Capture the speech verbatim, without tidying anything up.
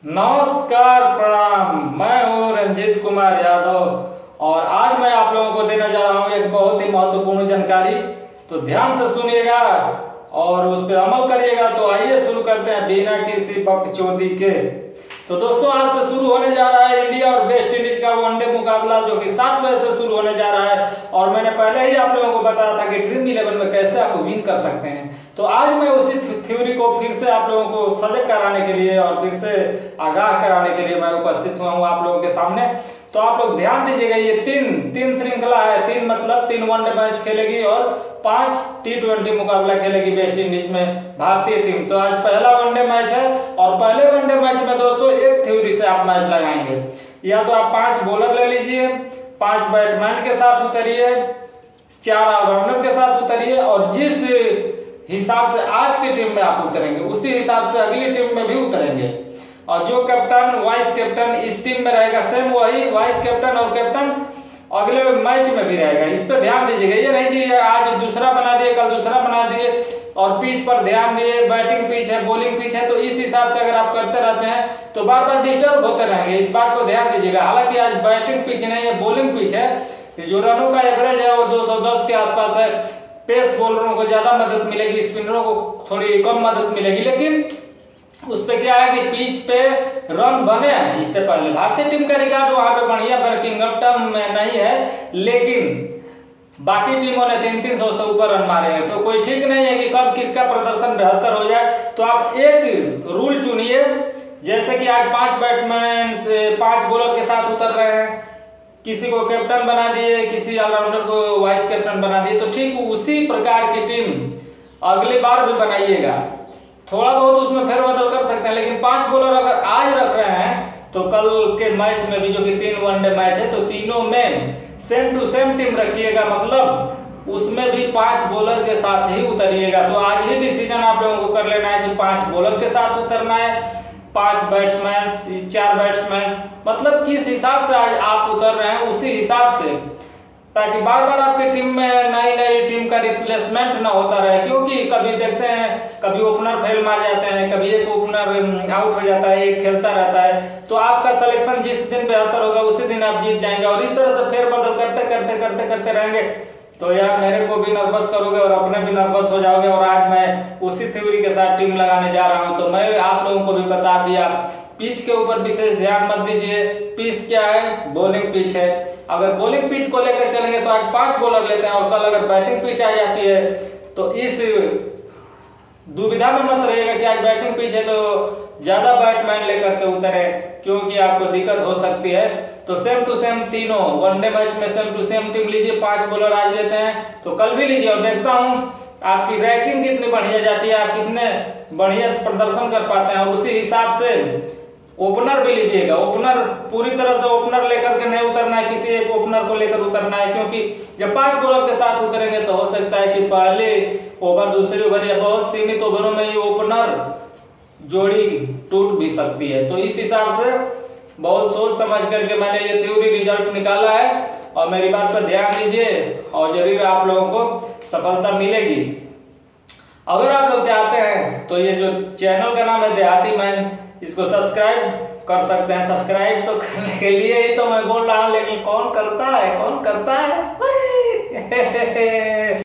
नमस्कार, प्रणाम। मैं हूँ रंजीत कुमार यादव और आज मैं आप लोगों को देने जा रहा हूँ एक बहुत ही महत्वपूर्ण जानकारी। तो ध्यान से सुनिएगा और उस पर अमल करिएगा। तो आइए शुरू करते हैं बिना किसी बकचोदी के। तो दोस्तों, आज से शुरू होने जा रहा है इंडिया और वेस्ट इंडीज का वनडे मुकाबला, जो कि सात बजे से शुरू होने जा रहा है। और मैंने पहले ही आप लोगों को बताया था कि ड्रीम इलेवन में कैसे आप विन कर सकते हैं। तो आज मैं उसी थ्योरी को फिर से आप लोगों को सजग कराने के लिए और फिर से आगाह कराने के लिए मैं उपस्थित हुआ हूँ आप लोगों के सामने। तो आप लोग ध्यान दीजिएगा, ये तीन तीन श्रृंखला है। तीन मतलब तीन वनडे मैच खेलेगी और पांच टी ट्वेंटी मुकाबला खेलेगी वेस्ट इंडीज में भारतीय टीम। तो आज पहला वनडे मैच है और पहले वनडे मैच में दोस्तों एक थ्योरी से आप मैच लगाएंगे। या तो आप पांच बॉलर ले लीजिए, पांच बैट्समैन के साथ उतरिए, चार ऑलराउंडर के साथ उतरिए और जिस हिसाब से आज की टीम में आप उतरेंगे उसी हिसाब से अगली टीम में भी उतरेंगे। और जो कैप्टन वाइस कैप्टन इस टीम में रहेगा सेम वही वाइस कैप्टन और कैप्टन अगले मैच में भी रहेगा। इस पर ध्यान दीजिएगा। ये नहीं कि आज दूसरा बना दिए कल दूसरा बना दिए। और पिच पर ध्यान दिए, बैटिंग पिच है बॉलिंग पिच है, तो इस हिसाब से अगर आप करते रहते हैं तो बार बार डिस्टर्ब होते रहेंगे। इस बात को ध्यान दीजिएगा। हालांकि आज बैटिंग पिच नहीं है बॉलिंग पिच है। जो रनों का एवरेज है वो दो सौ दस के आसपास है। पेस बॉलरों को ज्यादा मदद मिलेगी, स्पिनरों को थोड़ी कम मदद मिलेगी। लेकिन उस पे क्या है कि पिच पे रन बने हैं। इससे पहले भारतीय टीम का रिकॉर्ड वहां पे बढ़िया किंगडम में नहीं है, लेकिन बाकी टीमों ने तीन तीन सौ से ऊपर रन मारे हैं। तो कोई ठीक नहीं है कि कब किसका प्रदर्शन बेहतर हो जाए। तो आप एक रूल चुनिए, जैसे कि आज पांच बैट्समैन पांच बॉलर के साथ उतर रहे हैं, किसी को कैप्टन बना दिए, किसी ऑलराउंडर को वाइस कैप्टन बना दिए, तो ठीक उसी प्रकार की टीम अगली बार भी बनाइएगा। थोड़ा बहुत उसमें फेरबदल कर सकते हैं, लेकिन पांच बॉलर अगर आज रख रहे हैं तो कल के मैच में भी, जो कि तीन वनडे मैच है, तो तीनों में सेम टू सेम टीम रखिएगा। मतलब उसमें भी पांच बॉलर के साथ ही उतरिएगा। तो आज ही डिसीजन आप लोगों को कर लेना है कि पांच बॉलर के साथ उतरना है, पांच बैट्समैन, चार बैट्समैन, मतलब किस हिसाब से आज आप उतर रहे हैं उसी हिसाब से, ताकि बार बार आपकी टीम में नई नई टीम का रिप्लेसमेंट ना होता रहे। क्योंकि कभी देखते हैं कभी ओपनर फेल मार जाते हैं, कभी एक ओपनर आउट हो जाता है, एक खेलता रहता है। तो आपका सिलेक्शन जिस दिन बेहतर होगा उसी दिन आप जीत जाएंगे। और इस तरह से फेरबदल करते करते करते करते रहेंगे तो यार मेरे को भी नर्वस करोगे और अपने भी नर्वस हो जाओगे। और आज मैं उसी थ्योरी के साथ टीम लगाने जा रहा हूं। तो मैं आप लोगों को भी बता दिया, पिच के ऊपर विशेष ध्यान मत दीजिए। पिच क्या है? बॉलिंग पिच है। अगर बॉलिंग पिच को लेकर चलेंगे तो आज पांच बॉलर लेते हैं और कल अगर बैटिंग पिच आ जाती है तो इस दुविधा में मत रहिएगा कि आज बैटिंग पिच है तो ज्यादा बैट्समैन लेकर के उतरे, क्योंकि आपको दिक्कत हो सकती है। तो सेम टू सेम तीनों वनडे मैच में सेम टू सेम टीम लीजिए। पांच बॉलर आज लेते हैं तो कल भी लीजिए और देखता हूं आपकी रैंकिंग कितनी बढ़िया जाती है, आप कितने बढ़िया प्रदर्शन कर पाते हैं। और उसी हिसाब से ओपनर भी लीजिएगा। ओपनर पूरी तरह से ओपनर लेकर के नहीं उतरना है, किसी एक ओपनर को लेकर उतरना है। क्योंकि जब पांच बॉलर के साथ उतरेंगे तो हो सकता है कि पहले ओवर दूसरी ओवर या बहुत सीमित ओवरों में ये ओपनर जोड़ी टूट भी सकती है। तो इस हिसाब से बहुत सोच समझ करके मैंने ये थ्योरी रिजल्ट निकाला है और मेरी बात पर ध्यान दीजिए और जरूर आप लोगों को सफलता मिलेगी। अगर आप लोग चाहते हैं तो ये जो चैनल का नाम है देहाती मैन, इसको सब्सक्राइब कर सकते हैं। सब्सक्राइब तो करने के लिए ही तो मैं बोल रहा हूँ, लेकिन कौन करता है कौन करता है